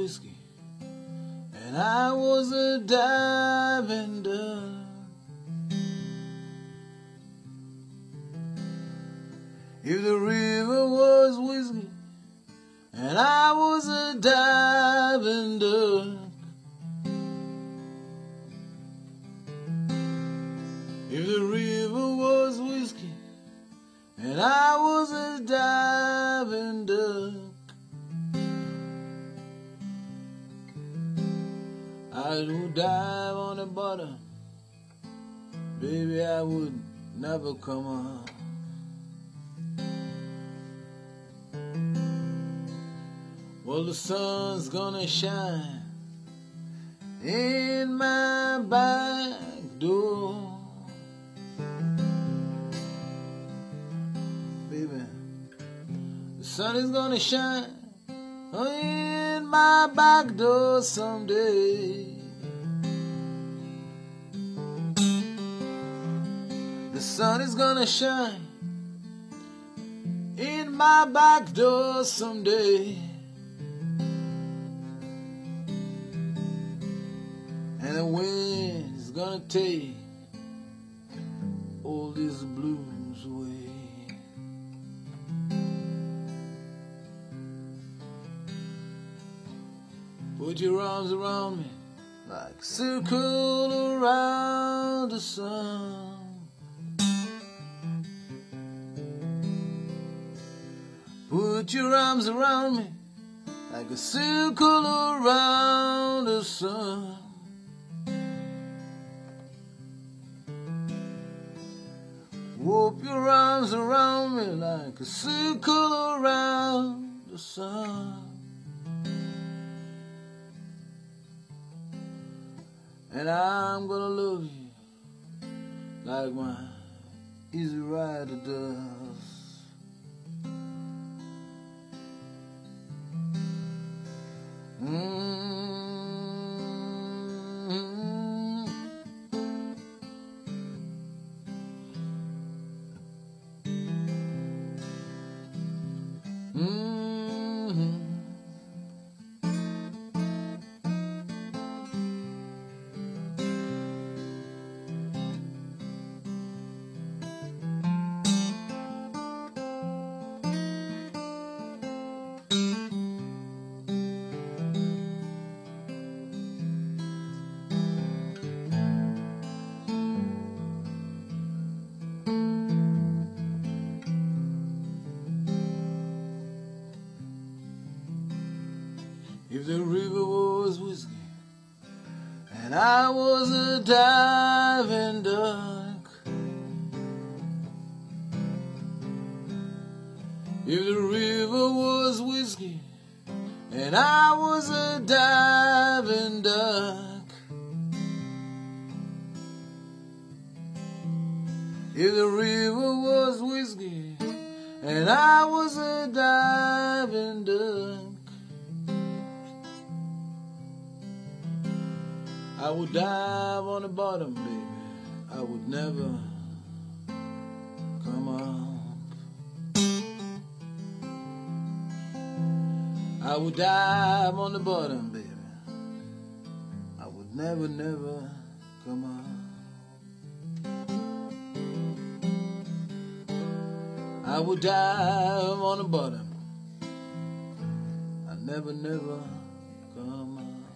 whiskey, and I was a diving duck. If the river was whiskey, and I was a diving duck. If the river was whiskey, and I was a diving duck, I would dive on the bottom, baby, I would never come up. Well, the sun's gonna shine in my back door, baby. The sun is gonna shine in my back door someday. The sun is gonna shine in my back door someday. And the wind is gonna take all these blues away. Put your arms around me like a circle around the sun. Put your arms around me like a circle around the sun. Wrap your arms around me like a circle around the sun. And I'm gonna love you like my Easy Rider does. If the river was whiskey, and I was a diving duck. If the river was whiskey, and I was a diving duck. If the river was whiskey, and I was a diving duck, I would dive on the bottom, baby, I would never come up. I would dive on the bottom, baby, I would never, never come up. I would dive on the bottom, I never, never come up.